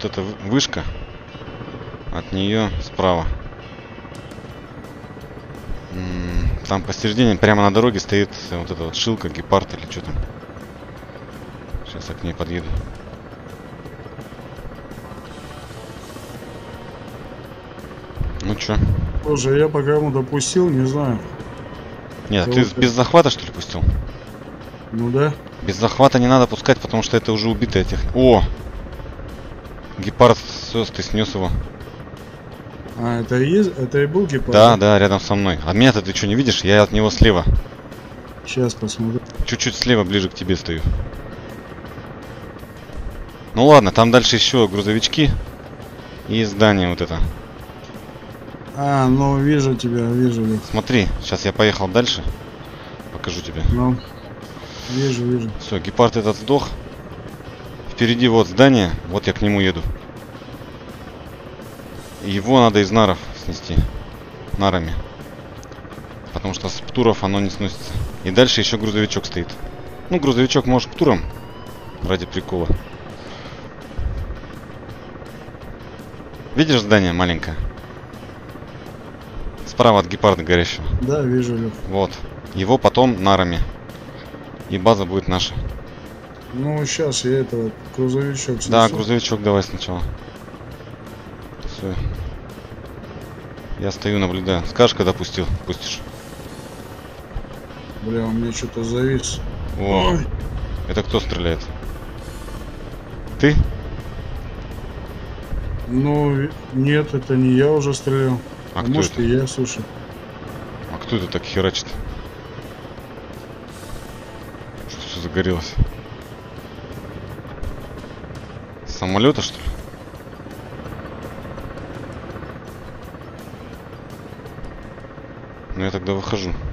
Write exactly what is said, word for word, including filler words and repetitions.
вот эта вышка. От нее справа. Там посередине, прямо на дороге стоит вот эта вот шилка, гепард или что там. Сейчас я к ней подъеду. Ну чё? Слушай, я по кому допустил, не знаю. Нет, ты без захвата что ли пустил? Ну да. Без захвата не надо пускать, потому что это уже убитая техника. О! Гепард, все, ты снес его. А, это и, есть, это и был гепард? Да, да, рядом со мной. А меня-то ты что, не видишь? Я от него слева. Сейчас посмотрю. Чуть-чуть слева, ближе к тебе стою. Ну ладно, там дальше еще грузовички. И здание вот это. А, ну вижу тебя, вижу. Смотри, сейчас я поехал дальше. Покажу тебе. Ну, вижу, вижу. Все, гепард этот сдох. Впереди вот здание, вот я к нему еду. Его надо из наров снести. Нарами. Потому что с птуров оно не сносится. И дальше еще грузовичок стоит. Ну, грузовичок может птуром. Ради прикола. Видишь здание маленькое? Справа от гепарда горящего. Да, вижу, Лёв. Вот. Его потом нарами. И база будет наша. Ну, сейчас я этого грузовичок снесу. Да, грузовичок давай сначала. Все. Я стою, наблюдаю. Скажешь, когда пустил? Пустишь. Бля, у меня что-то завис. О, Ой. Это кто стреляет? Ты? Ну, нет, это не я уже стрелял. А, а кто может это? и я, слушай. А кто это так херачит? Что все загорелось? С самолета, что ли? Ну я тогда выхожу.